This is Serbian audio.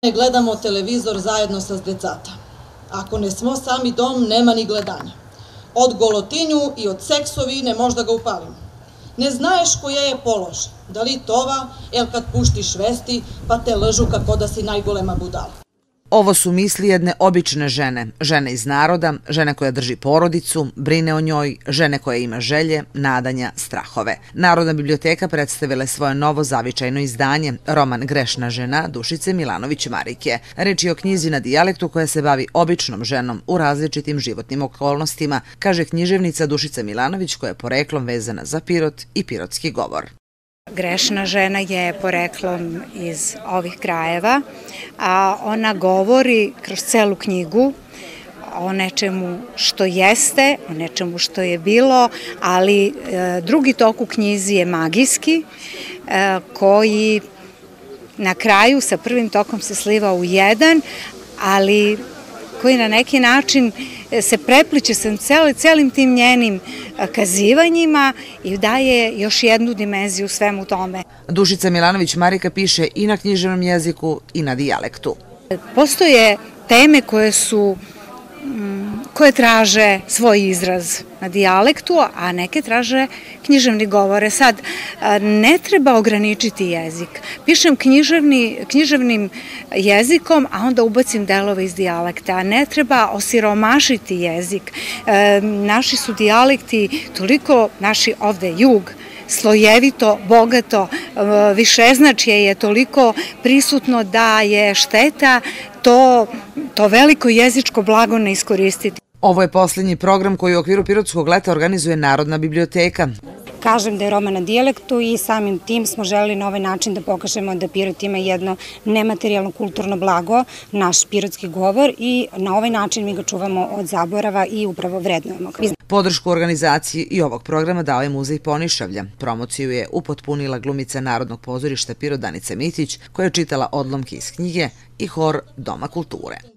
Gledamo televizor zajedno sa decata. Ako ne smo sami dom, nema ni gledanja. Od golotinju i od seksovine možda ga upalimo. Ne znaješ koja je polož, da li tova, el kad puštiš vesti, pa te lžu kako da si najgolema budala. Ovo su misli jedne obične žene, žene iz naroda, žene koja drži porodicu, brine o njoj, žene koja ima želje, nadanja, strahove. Narodna biblioteka predstavila je svoje novo zavičajno izdanje, roman Grešna žena Dušice Milanović-Marike. Reč je o knjizi na dijalektu koja se bavi običnom ženom u različitim životnim okolnostima, kaže književnica Dušica Milanović koja je poreklom vezana za Pirot i pirotski govor. Grešna žena je poreklom iz ovih krajeva, a ona govori kroz celu knjigu o nečemu što jeste, o nečemu što je bilo, ali drugi tok u knjizi je magijski, koji na kraju sa prvim tokom se sliva u jedan, ali koji na neki način se prepliče sa celim tim njenim kazivanjima i daje još jednu dimenziju svemu tome. Dušica Milanović-Marika piše i na književnom jeziku i na dijalektu. Postoje teme koje traže svoj izraz na dijalektu, a neke traže književni govore. Sad, ne treba ograničiti jezik. Pišem književnim jezikom, a onda ubacim delove iz dijalekta. Ne treba osiromašiti jezik. Naši su dijalekti toliko, naši ovde jug, slojevito, bogato, višeznačje je toliko prisutno da je šteta to veliko jezičko blago ne iskoristiti. Ovo je posljednji program koji u okviru Pirotskog leta organizuje Narodna biblioteka. Kažem da je roman na dijalektu i samim tim smo želeli na ovaj način da pokažemo da Pirot ima jedno nematerijalno kulturno blago, naš pirotski govor, i na ovaj način mi ga čuvamo od zaborava i upravo vrednujemo ga. Podršku organizaciji i ovog programa dao je Muzej Ponišavlja. Promociju je upotpunila glumica Narodnog pozorišta Pirot Danica Mitić koja je čitala odlomke iz knjige i hor Doma kulture.